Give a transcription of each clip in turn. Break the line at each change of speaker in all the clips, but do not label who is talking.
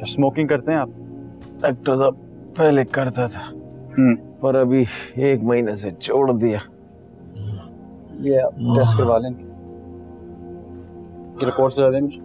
Smoking करते हैं आप?
डॉक्टर साहब पहले करता था पर अभी 1 महीने से छोड़ दिया।
ये आप टेस्ट करवा लें, रिपोर्ट से दें।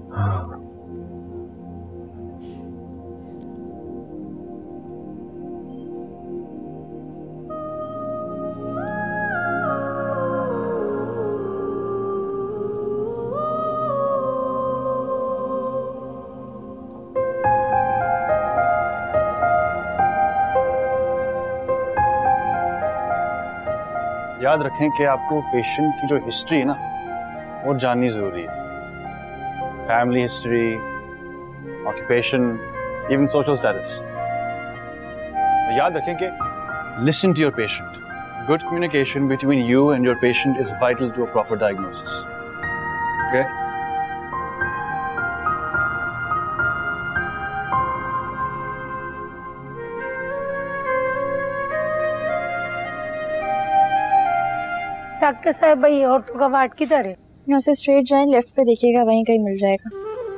याद रखें कि आपको पेशेंट की जो हिस्ट्री है ना वो जाननी जरूरी है। Family history, occupation, even social status. याद रखें कि listen to your patient. Good communication between you and your patient is vital to a proper diagnosis. Okay?
Doctor साहब भाई औरतों का वार्ड किधर है?
यहाँ से स्ट्रेट जाएं, लेफ्ट पे देखिएगा, वहीं कहीं मिल जाएगा।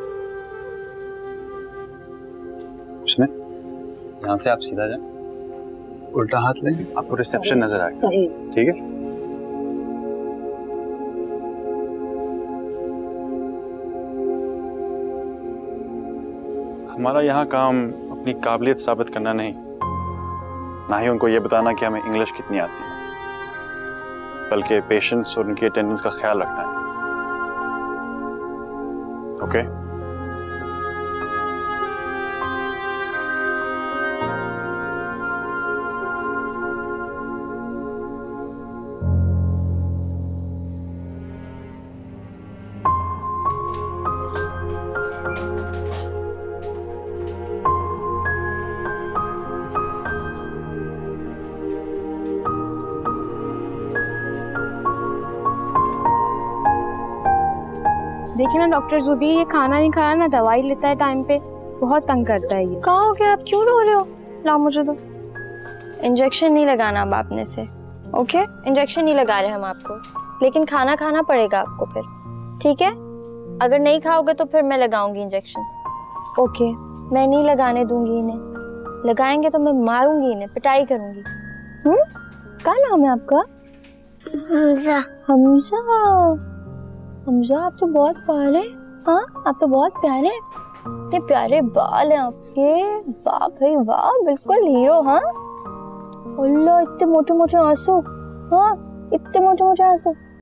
उसमें यहाँ से आप सीधा जाएं, उल्टा हाथ लें, आपको रिसेप्शन नजर आएगा।
जी
ठीक है? हमारा यहाँ काम अपनी काबिलियत साबित करना नहीं, ना ही उनको ये बताना कि हमें इंग्लिश कितनी आती है, बल्कि पेशेंट्स और उनकी अटेंडेंस का ख्याल रखना है। ओके?
देखिए ना डॉक्टर जुबी, ये खाना नहीं खाया ना दवाई लेता है टाइम पे, बहुत तंग करता है ये। कहाँ हो गया, आप क्यों रो रहे हो? लाओ मुझे दो। इंजेक्शन नहीं लगाना अब आपने से, ओके? इंजेक्शन नहीं लगा रहे हम आपको, लेकिन खाना खाना पड़ेगा आपको फिर, ठीक है? अगर नहीं खाओगे तो फिर मैं लगाऊंगी इंजेक्शन। ओके, मैं नहीं लगाने दूंगी इन्हें, लगाएंगे तो मैं मारूंगी इन्हें, पिटाई करूंगी। क्या नाम है आपका? हमजा। हमजा, हमजा आप तो बहुत प्यारे, हाँ आप तो बहुत प्यारे, इतने प्यारे बाल हैं आपके, वाह भाई वाह, बिल्कुल हीरो। हाँ अल्लाह, इतने मोटे मोटे आंसू, हाँ इतने मोटे मोटे आंसू।